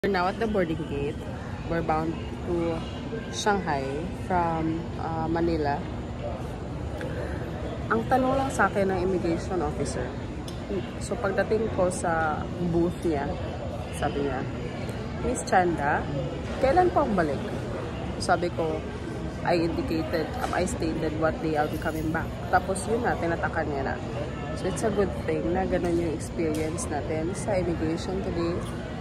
We're now at the boarding gate. We're bound to Shanghai from Manila. Ang tanong lang sa akin ng immigration officer. So pagdating ko sa booth niya, sabi niya, Miss Chanda, kailan po ang balik? Sabi ko, I stated what day I'll be coming back. Tapos yun na, tinatakan niya na. So it's a good thing na ganun yung experience natin sa immigration today.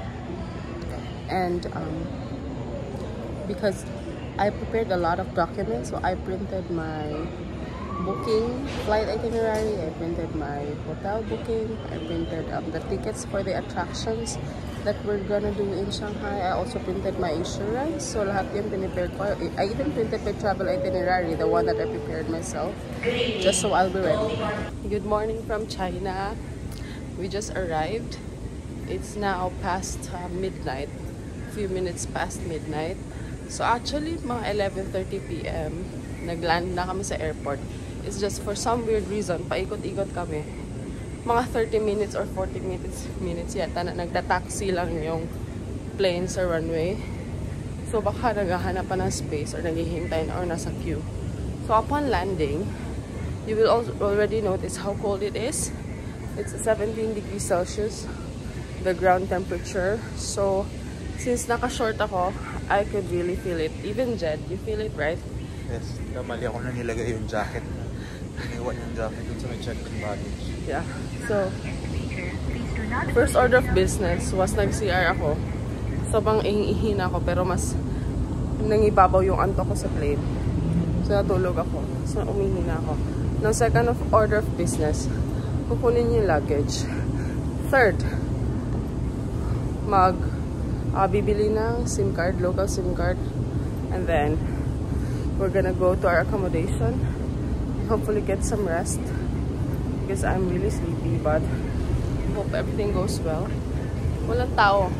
And because I prepared a lot of documents, so I printed my booking, flight itinerary, I printed my hotel booking, I printed the tickets for the attractions that we're gonna do in Shanghai. I also printed my insurance, so lahat yun pinipare ko. I even printed my travel itinerary, the one that I prepared myself, just so I'll be ready. Good morning from China. We just arrived. It's now past midnight. Few minutes past midnight. So actually, mga 11:30 p.m. nagland na kami sa airport. It's just for some weird reason, paikot-ikot kami. Mga 30 minutes or 40 minutes yata na nagda-taxi lang yung plane sa runway. So baka naghahanap pa ng space or naghihintay na or nasa queue. So upon landing, you will already notice how cold it is. It's 17 degrees Celsius, the ground temperature. So since naka-short ako, I could really feel it. Even Jed, you feel it, right? Yes, kamali ako na nilagay yung jacket. Iniwan yung jacket dun sa may check-in baggage. Yeah. So, first order of business was nag-CR ako. Sobrang ihina ako, pero mas nangibabaw yung antok ko sa plane. So, natulog ako. So, umihina ako. Now, second order of business, kukunin yung luggage. Third, bibili ng SIM card, local SIM card, and then we're gonna go to our accommodation, hopefully get some rest because I'm really sleepy, but hope everything goes well. Walang tao.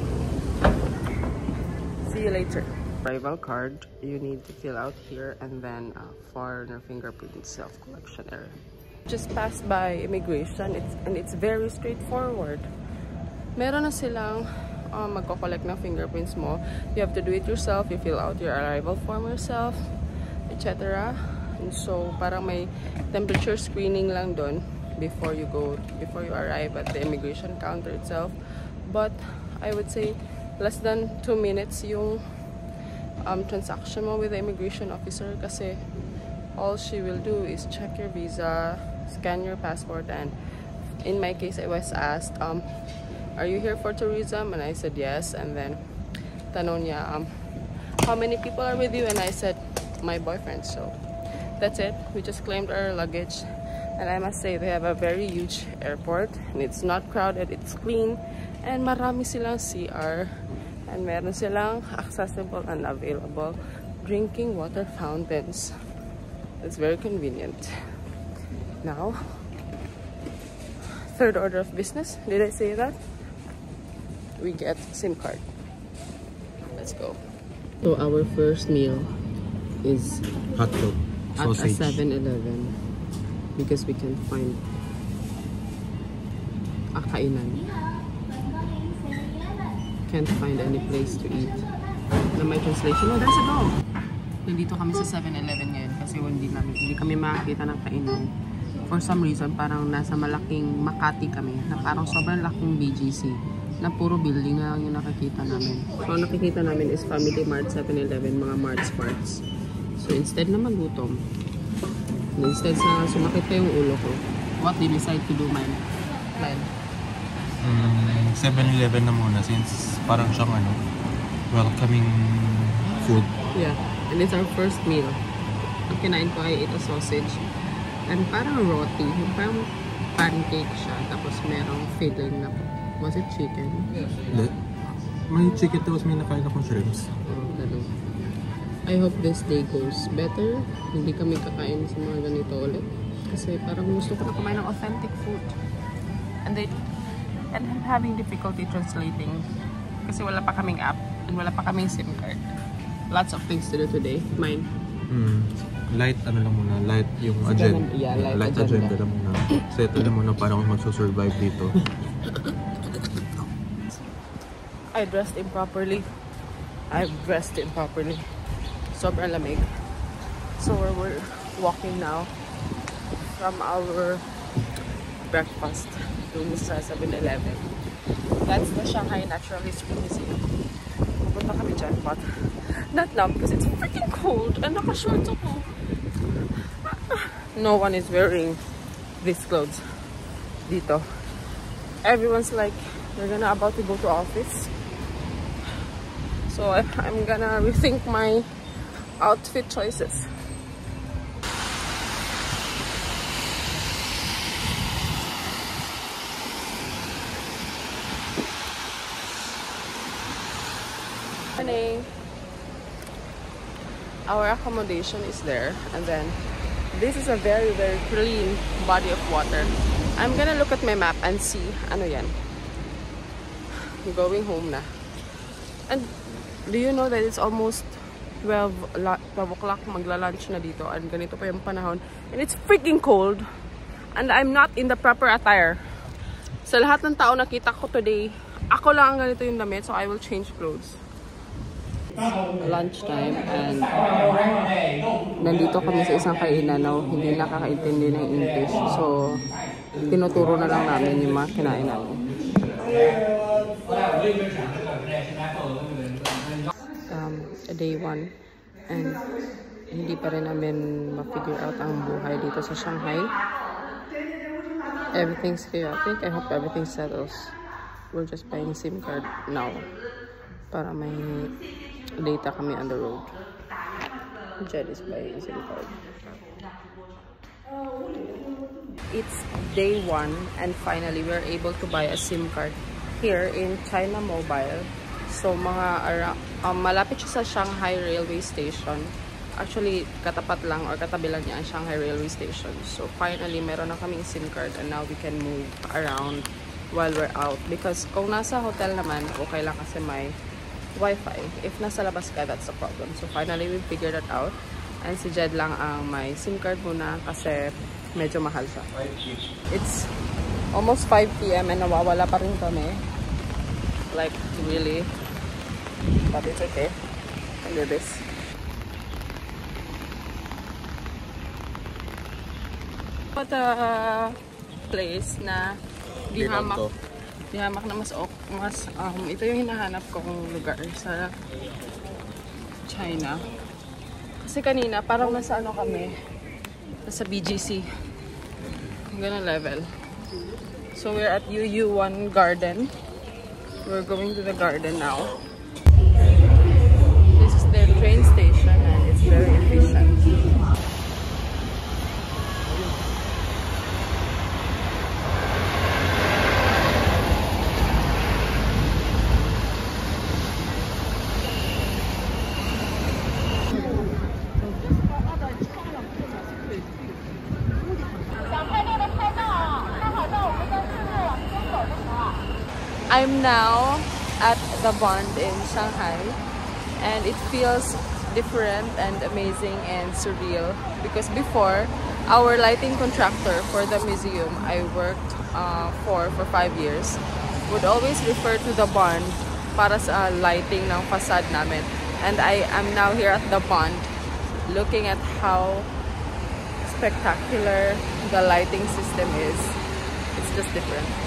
See you later. Arrival card you need to fill out here, and then foreigner fingerprint self-collection area. Just passed by immigration, it's very straightforward. Meron na silang magko-collect ng fingerprints mo. You have to do it yourself. You fill out your arrival form yourself, etc. And so, parang may temperature screening lang dun before you arrive at the immigration counter itself. But I would say less than 2 minutes yung transaction mo with the immigration officer, kasi all she will do is check your visa, scan your passport, and in my case, I was asked, are you here for tourism? And I said yes. And then tanong niya, how many people are with you? And I said, my boyfriend. So that's it. We just claimed our luggage. And I must say, they have a very huge airport. And it's not crowded, it's clean. And marami silang CR. And meron silang accessible and available drinking water fountains. It's very convenient. Now, third order of business. Did I say that? We get SIM card. Let's go. So our first meal is Hotdog, sausage. At a 7-Eleven because we can find a kainan. Can't find any place to eat. Na may translation. Oh, there's a dog. Nandito kami sa 7-Eleven ngayon kasi hindi kami makakita ng kainan. For some reason, parang nasa malaking Makati kami, na parang sobrang laking BGC, na puro building na lang yung nakikita namin. So, nakikita namin is Family Mart, 7-Eleven, mga Mart Smarts. So, instead na magutom, instead sa sumakit pa yung ulo ko, what did you decide to do, man? 7-Eleven na muna since parang siyang welcoming food. Yeah, and it's our first meal. Ang kinain ko ay ito sausage. And parang roti, parang pancake siya, tapos merong filling na, was it chicken? May chicken, tapos may nakain akong shrimps. Oh, ganun. I hope this day goes better. Hindi kami kakain sa mga ganito ulit. Kasi parang gusto ko na kumain ng authentic food. And I'm having difficulty translating. Kasi wala pa kaming app, and wala pa kaming SIM card. Lots of things to do today. Mine. Light lang muna, light yung agenda. Yeah, light agenda lang muna. Settle na muna para magsusurvive dito. I dressed improperly. I've dressed improperly. Sobrang lamig. So we're walking now from our breakfast dun sa 7-Eleven. That's the Shanghai Natural History Museum. Pupunta kami dyan, but not now because it's freaking cold and naka-shorts ako. No one is wearing these clothes dito. Everyone's like, they're about to go to office. So I'm gonna rethink my outfit choices. Morning. Our accommodation is there, and then this is a very clean body of water. I'm gonna look at my map and see ano yan. I'm going home na. And do you know that it's almost 12 o'clock, magla-lunch na dito, and ganito pa yung panahon, and it's freaking cold, and I'm not in the proper attire. Sa lahat ng tao nakita ko today, ako lang ang ganito yung damit, so I will change clothes. Lunchtime, and nandito kami sa isang kainan na hindi nakakaintindi ng English, so tinuturo na lang namin yung mga kinain namin. Day 1, and hindi pa rin namin ma-figure out ang buhay dito sa Shanghai. Everything's chaotic. I hope everything settles. We're just buying SIM card now para may data kami on the road. Jed is buying SIM card. It's day 1, and finally we're able to buy a SIM card here in China Mobile. So malapit siya sa Shanghai Railway Station. Actually, katapat lang or katabi lang niya ang Shanghai Railway Station. So finally, meron na kaming SIM card, and now we can move around while we're out. Because kung nasa hotel naman, okay lang kasi may Wi-Fi. If nasa labas ka, that's the problem. So finally, we figured that out. And si Jed lang ang may SIM card muna kasi medyo mahal siya. It's almost 5 PM and nawawala pa rin kami. Like, really. But it's okay. I do this. What a place na dihamak na mas ito yung hinahanap kong lugar sa China. Kasi kanina parang nasa ano kami, nasa BGC. Ganun level. So we're at UU1 Garden. We're going to the garden now. This is their train station, and it's very efficient. I'm now at the Bund in Shanghai, and it feels different and amazing and surreal because before, our lighting contractor for the museum I worked for 5 years would always refer to the Bund para sa lighting ng facade namin, and I am now here at the Bund looking at how spectacular the lighting system is. It's just different.